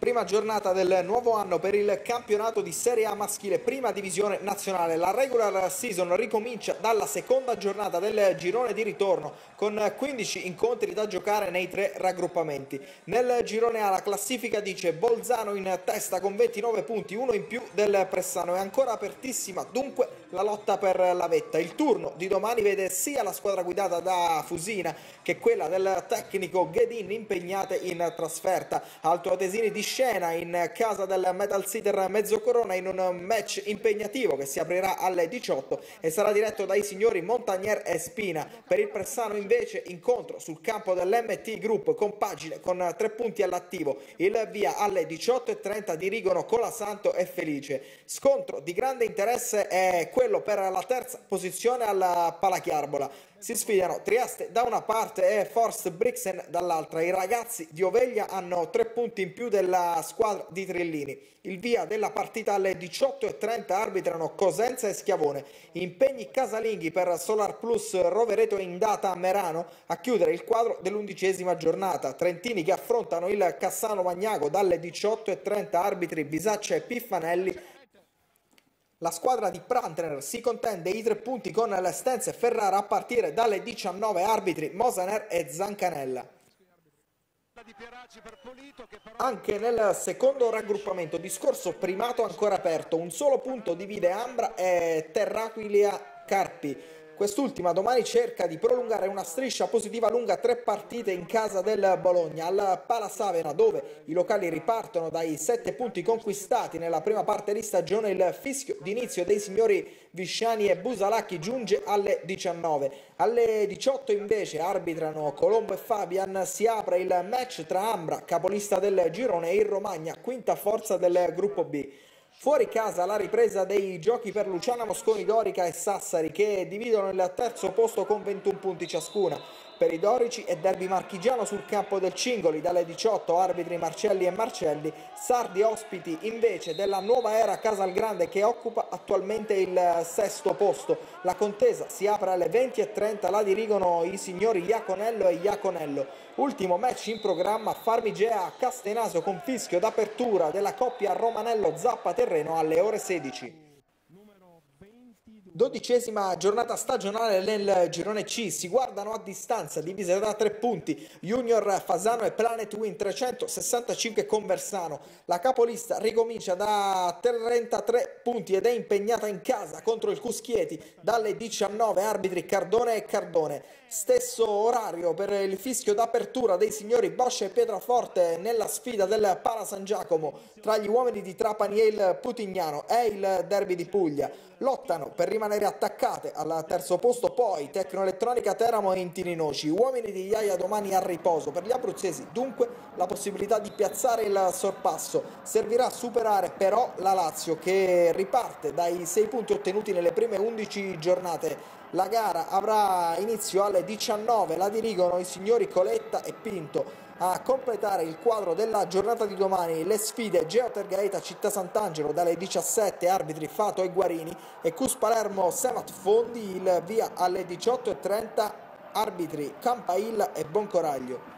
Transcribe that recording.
Prima giornata del nuovo anno per il campionato di Serie A maschile, prima divisione nazionale. La regular season ricomincia dalla seconda giornata del girone di ritorno con 15 incontri da giocare nei 3 raggruppamenti. Nel girone A la classifica dice Bolzano in testa con 29 punti, uno in più del Pressano. È ancora apertissima dunque la lotta per la vetta. Il turno di domani vede sia la squadra guidata da Fusina che quella del tecnico Ghedin impegnate in trasferta. Altoatesini di scena in casa del Metal Sitter Mezzocorona in un match impegnativo che si aprirà alle 18 e sarà diretto dai signori Montagnier e Spina. Per il Pressano invece incontro sul campo dell'MT Group con Pagine con 3 punti all'attivo. Il via alle 18:30 dirigono Colasanto e Felice. Scontro di grande interesse è quello per la terza posizione alla Palachiarbola. Si sfidano Trieste da una parte e Forst Brixen dall'altra. I ragazzi di Oveglia hanno 3 punti in più della squadra di Trillini. Il via della partita alle 18:30 arbitrano Cosenza e Schiavone. Impegni casalinghi per Solar Plus Rovereto in data a Merano a chiudere il quadro dell'11ª giornata. Trentini che affrontano il Cassano Magnago dalle 18:30 arbitri Bisaccia e Piffanelli. La squadra di Prantner si contende i 3 punti con l'Estense e Ferrara a partire dalle 19 arbitri Mosaner e Zancanella. Anche nel secondo raggruppamento discorso primato ancora aperto, un solo punto divide Ambra e Terraquilia Carpi. Quest'ultima domani cerca di prolungare una striscia positiva lunga 3 partite in casa del Bologna al Palasavena, dove i locali ripartono dai 7 punti conquistati nella prima parte di stagione. Il fischio d'inizio dei signori Visciani e Busalacchi giunge alle 19. Alle 18 invece arbitrano Colombo e Fabian. Si apre il match tra Ambra, capolista del girone, e il Romagna, quinta forza del gruppo B. Fuori casa la ripresa dei giochi per Luciana Mosconi, Dorica e Sassari, che dividono il terzo posto con 21 punti ciascuna. Per i dorici è derby marchigiano sul campo del Cingoli dalle 18 arbitri Marcelli e Marcelli. Sardi ospiti invece della nuova era Casalgrande che occupa attualmente il sesto posto. La contesa si apre alle 20:30, la dirigono i signori Iaconello e Iaconello. Ultimo match in programma Farmigea a Castenaso con fischio d'apertura della coppia Romanello Zappa Terreno alle ore 16. 12ª giornata stagionale nel girone C, si guardano a distanza, divise da 3 punti, Junior Fasano e Planet Win 365 Conversano. La capolista ricomincia da 33 punti ed è impegnata in casa contro il Cuschieti dalle 19 arbitri Cardone e Cardone. Stesso orario per il fischio d'apertura dei signori Bosch e Pietraforte nella sfida del Pala San Giacomo tra gli uomini di Trapani e il Putignano. È il derby di Puglia. Lottano per rimanere attaccate al terzo posto poi Tecnoelettronica Teramo e Intininoci. Uomini di Iaia domani a riposo. Per gli abruzzesi dunque la possibilità di piazzare il sorpasso. Servirà a superare però la Lazio che riparte dai 6 punti ottenuti nelle prime 11 giornate. La gara avrà inizio alle 19, la dirigono i signori Coletta e Pinto. A completare il quadro della giornata di domani le sfide Geotergaeta Città Sant'Angelo dalle 17 arbitri Fato e Guarini e Cus Palermo Semat Fondi, il via alle 18:30 arbitri Campailla e Boncoraglio.